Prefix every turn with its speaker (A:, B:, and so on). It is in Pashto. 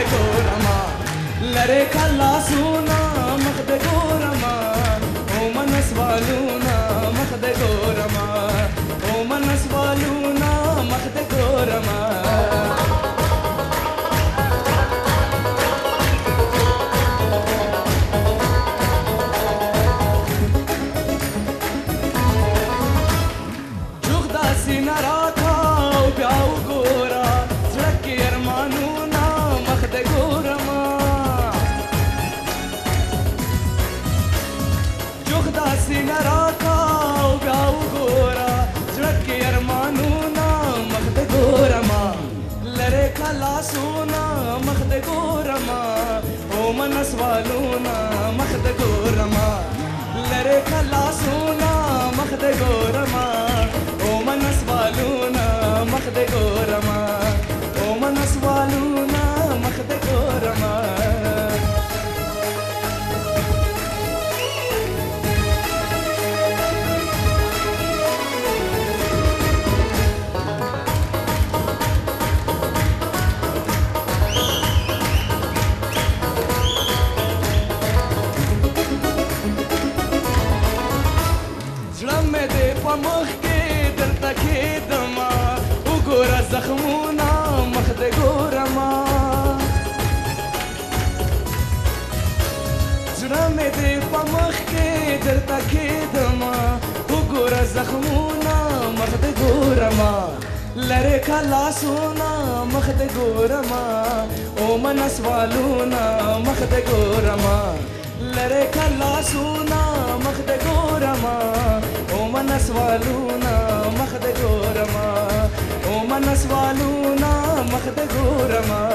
A: दे गोरमा लरे खला सुना मख दे गोरमा ओ मनस वालूना मख दे गोरमा ओ मनस वालूना मख दे गोरमा सोना मखद गोरमा ओ मनस वालूना मखद गोरमा लरे खला सोना मखद गोरमा ओ मनस वालूना मखद गोरमा ओ मनस वालूना मखद गोरमा مخ کې درته کېدما وګوره زخمونه مخ دې ګورما زړه مې دې په مخ کې درته کېدما وګوره زخمونه مخ دې ګورما لره کلا سونا مخ دې ګورما او منس والونا مخ دې ګورما لره کلا سونا مخ دې ګورما मनस वालूना मख दे गोरमा ओ मनस वालूना मख दे गोरमा